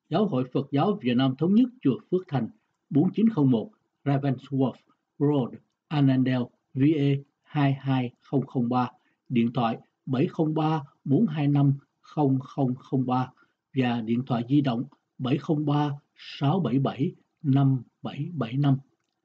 Giáo hội Phật giáo Việt Nam Thống nhất chùa Phước Thành 4901 Ravensworth Road, Annandale, VA 22003, điện thoại 703 425 0003 và điện thoại di động 703 677 5775.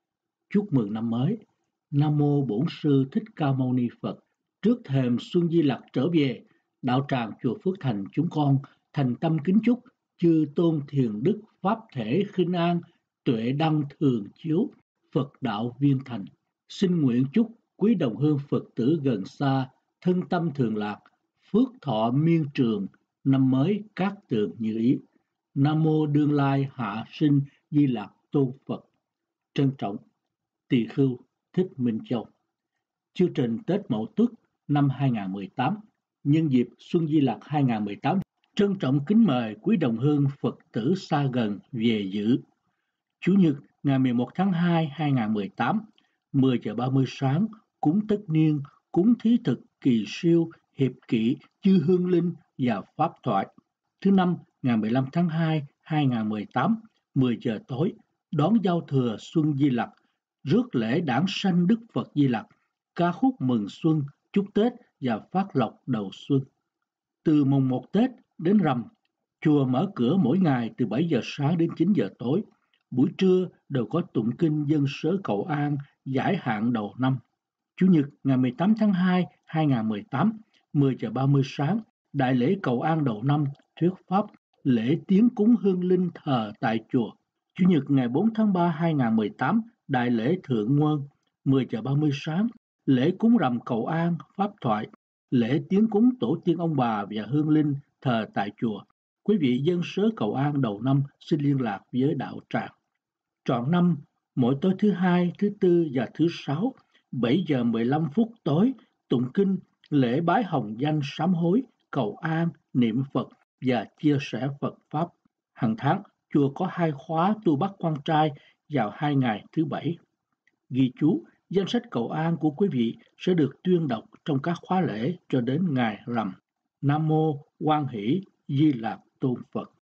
Chúc mừng năm mới. Nam mô Bổn Sư Thích Ca Mâu Ni Phật. Trước thềm Xuân Di Lặc trở về, đạo tràng chùa Phước Thành chúng con thành tâm kính chúc chư tôn thiền đức pháp thể khinh an, tuệ đăng thường chiếu, Phật đạo viên thành. Xin nguyện chúc quý đồng hương Phật tử gần xa, thân tâm thường lạc, phước thọ miên trường, năm mới cát tường như ý. Nam mô Đương Lai Hạ Sinh Di Lặc Tôn Phật. Trân trọng Tỳ Khưu Thích Minh Châu. Chương trình Tết Mậu Tuất năm 2018 nhân dịp Xuân Di Lặc 2018, trân trọng kính mời quý đồng hương Phật tử xa gần về dự. Chủ nhật ngày 11 tháng 2 2018, 10 giờ 30 sáng, cúng tất niên, cúng thí thực kỳ siêu, hiệp kỷ, chư hương linh và pháp thoại. Thứ năm ngày 15 tháng 2 2018, 10 giờ tối, đón giao thừa Xuân Di Lặc, rước lễ đản sanh Đức Phật Di Lặc, ca khúc mừng xuân, chúc Tết và phát lộc đầu xuân. Từ mùng 1 Tết đến rằm, chùa mở cửa mỗi ngày từ 7 giờ sáng đến 9 giờ tối. Buổi trưa đều có tụng kinh dân sớ cầu an, giải hạn đầu năm. Chủ nhật ngày 18 tháng 2, 2018, 10 giờ 30 sáng, đại lễ cầu an đầu năm, thuyết pháp, lễ tiến cúng hương linh thờ tại chùa. Chủ nhật ngày 4 tháng 3, 2018, đại lễ thượng nguồn, 10 giờ 30 sáng, lễ cúng rằm cầu an, pháp thoại, lễ tiến cúng tổ tiên ông bà và hương linh thờ tại chùa. Quý vị dân sớ cầu an đầu năm xin liên lạc với đạo tràng. Trọn năm, mỗi tối thứ Hai, thứ Tư và thứ Sáu, 7 giờ 15 phút tối, tụng kinh, lễ bái hồng danh sám hối, cầu an, niệm Phật và chia sẻ Phật Pháp. Hàng tháng, chùa có 2 khóa tu bắt quan trai vào 2 ngày thứ Bảy. Ghi chú, danh sách cầu an của quý vị sẽ được tuyên đọc trong các khóa lễ cho đến ngày rằm. Nam mô Quan Hỷ Di Lặc Tôn Phật.